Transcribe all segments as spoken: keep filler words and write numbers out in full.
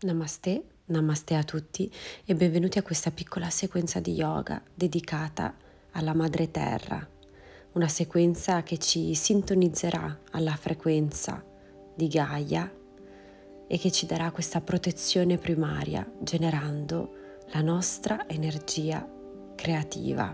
Namaste, namaste a tutti e benvenuti a questa piccola sequenza di yoga dedicata alla Madre Terra, una sequenza che ci sintonizzerà alla frequenza di Gaia e che ci darà questa protezione primaria generando la nostra energia creativa.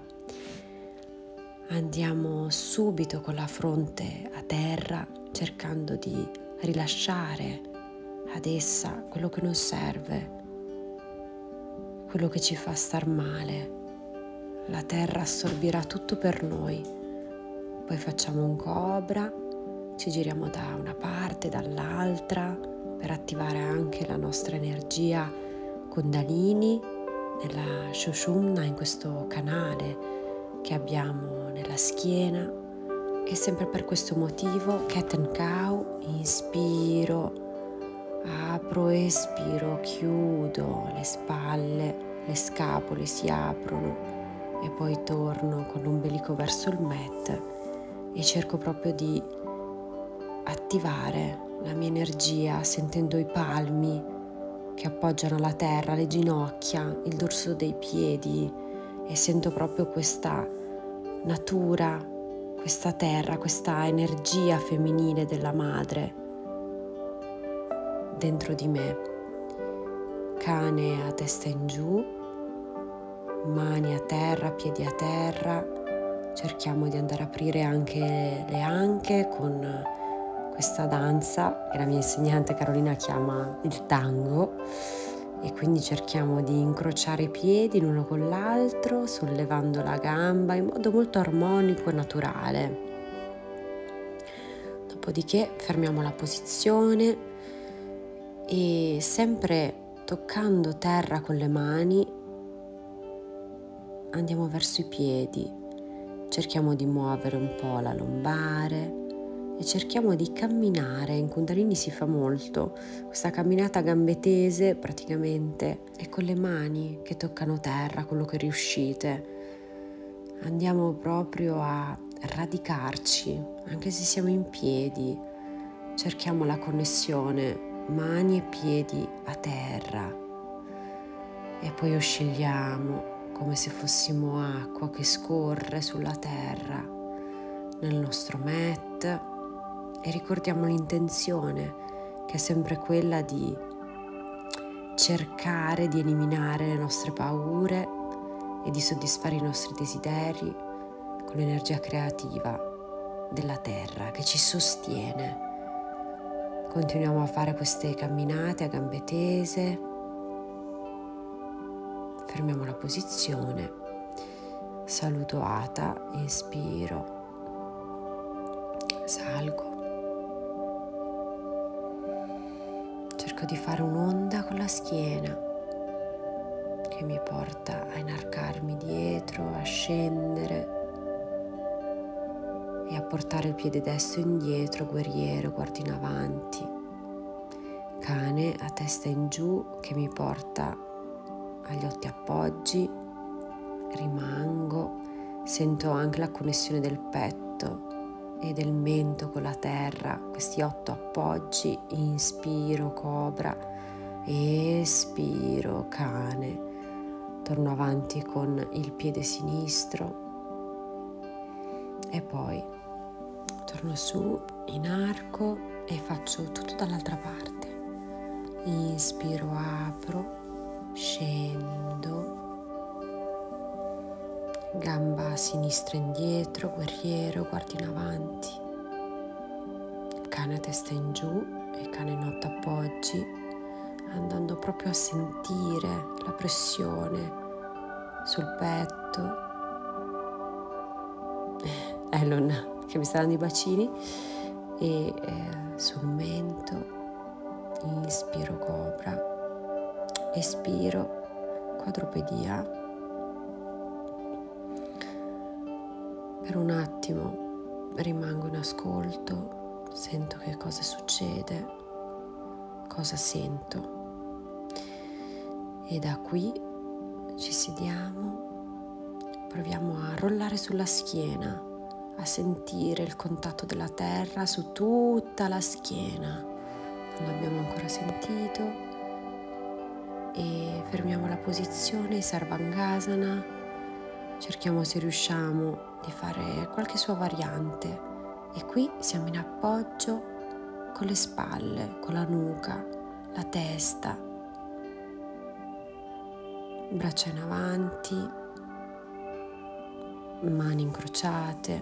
Andiamo subito con la fronte a terra cercando di rilasciare ad essa quello che non serve, quello che ci fa star male. La terra assorbirà tutto per noi. Poi facciamo un cobra, ci giriamo da una parte, dall'altra, per attivare anche la nostra energia Kundalini nella Sushumna, in questo canale che abbiamo nella schiena. E sempre per questo motivo, Cat and Cow, inspiro, apro, espiro, chiudo le spalle, le scapole si aprono e poi torno con l'ombelico verso il mat e cerco proprio di attivare la mia energia sentendo i palmi che appoggiano la terra, le ginocchia, il dorso dei piedi e sento proprio questa natura, questa terra, questa energia femminile della madre dentro di me. Cane a testa in giù, mani a terra, piedi a terra. Cerchiamo di andare a aprire anche le anche con questa danza che la mia insegnante Carolina chiama il tango, e quindi cerchiamo di incrociare i piedi l'uno con l'altro, sollevando la gamba in modo molto armonico e naturale. Dopodiché fermiamo la posizione e, sempre toccando terra con le mani, andiamo verso i piedi. Cerchiamo di muovere un po' la lombare e cerchiamo di camminare. In Kundalini si fa molto questa camminata a gambe tese praticamente, e con le mani che toccano terra, quello che riuscite. Andiamo proprio a radicarci, anche se siamo in piedi. Cerchiamo la connessione mani e piedi a terra e poi oscilliamo come se fossimo acqua che scorre sulla terra nel nostro mat, e ricordiamo l'intenzione, che è sempre quella di cercare di eliminare le nostre paure e di soddisfare i nostri desideri con l'energia creativa della terra che ci sostiene. Continuiamo a fare queste camminate a gambe tese, fermiamo la posizione, saluto Ata, inspiro, salgo, cerco di fare un'onda con la schiena che mi porta a inarcarmi dietro, a scendere e a portare il piede destro indietro, guerriero, guardo in avanti. Cane a testa in giù che mi porta agli otti appoggi, rimango, sento anche la connessione del petto e del mento con la terra, questi otto appoggi. Inspiro cobra, espiro cane, torno avanti con il piede sinistro e poi torno su in arco e faccio tutto dall'altra parte. Inspiro, apro, scendo, gamba sinistra indietro, guerriero, guardo in avanti, cane a testa in giù e cane in otto appoggi, andando proprio a sentire la pressione sul petto. Elon che mi sta dando i bacini, e eh, sul mento. Inspiro cobra, espiro quadrupedia. Per un attimo rimango in ascolto, sento che cosa succede, cosa sento, e da qui ci sediamo, proviamo a rollare sulla schiena, a sentire il contatto della terra su tutta la schiena. Non l'abbiamo ancora sentito, e fermiamo la posizione Sarvangasana. Cerchiamo, se riusciamo, di fare qualche sua variante e qui siamo in appoggio con le spalle, con la nuca, la testa, braccia in avanti, mani incrociate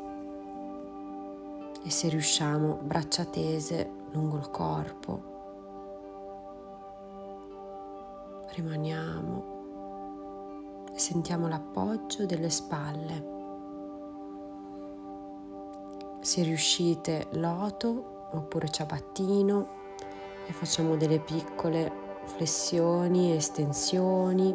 e, se riusciamo, braccia tese lungo il corpo. Rimaniamo e sentiamo l'appoggio delle spalle. Se riuscite, loto oppure ciabattino, e facciamo delle piccole flessioni, estensioni.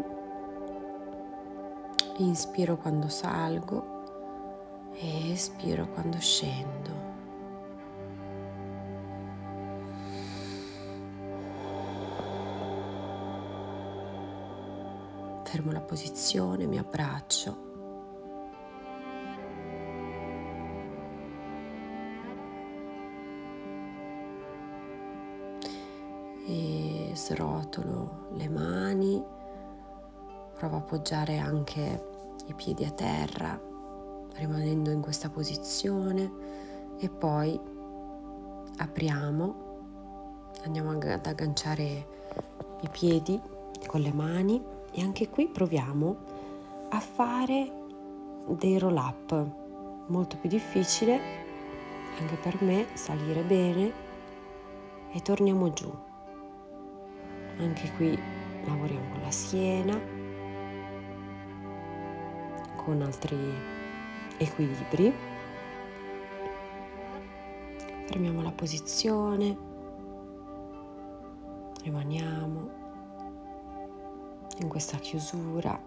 Inspiro quando salgo e espiro quando scendo. Fermo la posizione, mi abbraccio. E srotolo le mani, provo a appoggiare anche i piedi a terra, rimanendo in questa posizione, e poi apriamo, andiamo ad agganciare i piedi con le mani e anche qui proviamo a fare dei roll up. Molto più difficile anche per me salire bene, e torniamo giù. Anche qui lavoriamo con la schiena, con altri equilibri. Fermiamo la posizione, rimaniamo in questa chiusura.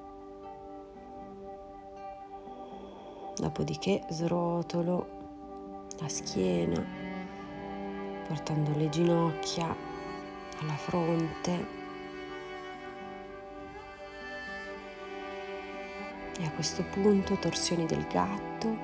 Dopodiché srotolo la schiena, portando le ginocchia alla fronte, e a questo punto torsioni del gatto,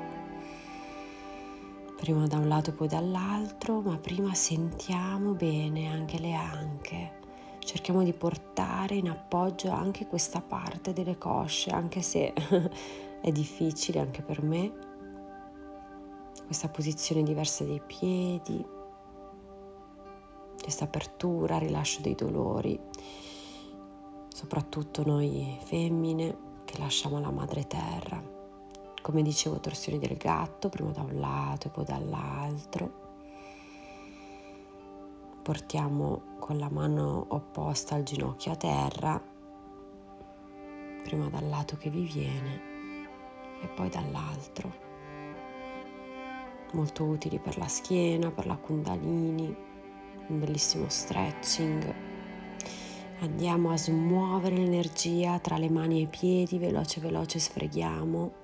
prima da un lato e poi dall'altro, ma prima sentiamo bene anche le anche. Cerchiamo di portare in appoggio anche questa parte delle cosce, anche se è difficile anche per me. Questa posizione diversa dei piedi, questa apertura, rilascio dei dolori, soprattutto noi femmine che lasciamo la madre terra. Come dicevo, torsioni del gatto, prima da un lato e poi dall'altro. Portiamo con la mano opposta al ginocchio a terra, prima dal lato che vi viene e poi dall'altro. Molto utili per la schiena, per la Kundalini, un bellissimo stretching. Andiamo a smuovere l'energia tra le mani e i piedi, veloce veloce sfreghiamo.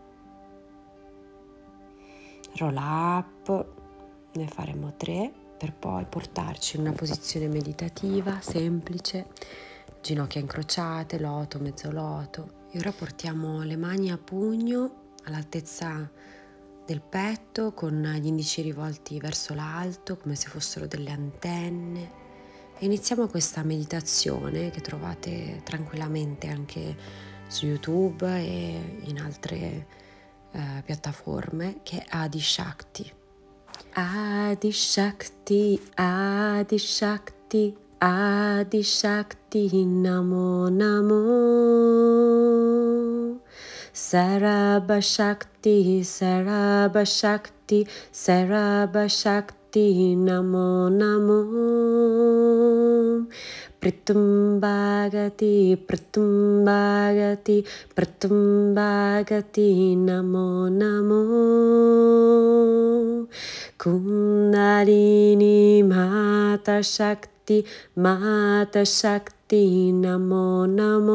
Roll up, ne faremo tre, per poi portarci in una posizione meditativa semplice, ginocchia incrociate, loto, mezzo loto. E ora portiamo le mani a pugno all'altezza del petto, con gli indici rivolti verso l'alto come se fossero delle antenne, e iniziamo questa meditazione che trovate tranquillamente anche su YouTube e in altre eh, piattaforme, che è Adi Shakti. Adi Shakti, Adi Shakti, Adi Shakti, Namo Namo. Sarabha Shakti, Sarabha Shakti, Sarabha Shakti, Namo Namo. Pritum Bhagati, Pritum Bhagati, Pritum Bhagati, Namo Namo. Kundalini Mata Shakti, Mata Shakti, Namo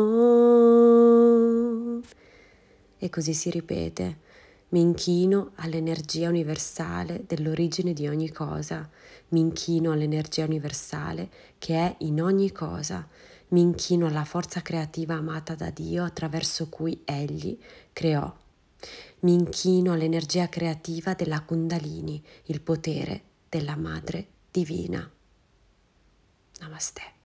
Namo. E così si ripete. Mi inchino all'energia universale dell'origine di ogni cosa. Mi inchino all'energia universale che è in ogni cosa. Mi inchino alla forza creativa amata da Dio, attraverso cui Egli creò. Mi inchino all'energia creativa della Kundalini, il potere della Madre Divina. Namaste.